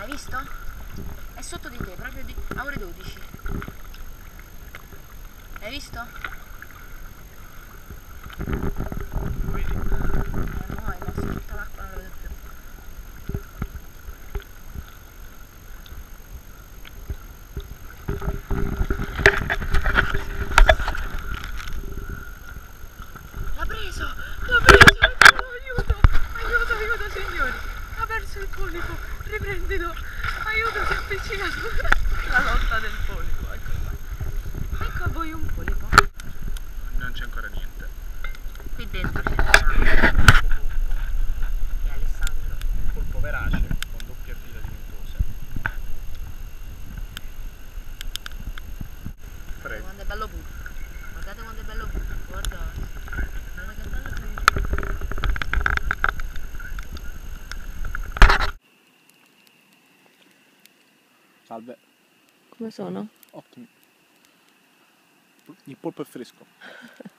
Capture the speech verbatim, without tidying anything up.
Hai visto? È sotto di te, proprio di... a ore dodici. Hai visto? Vedi? Eh no, hai messo tutta l'acqua, non la vedo più. L'ha preso! L'ha preso! Aiuto! Aiuto, aiuto signori! Ha perso il polipo! Riprendilo! Aiuto, si è avvicinato! La lotta del polipo, ecco qua. Ecco a voi un polipo. Non c'è ancora niente. Qui dentro c'è una... che è Alessandro. Polpo verace con doppia fila diventosa. Guardate Prego. quando è bello puro. Guardate quando è bello puro. Guardate. Guardate che bello puro. Salve. Come sono? Ottimi. Il polpo è fresco.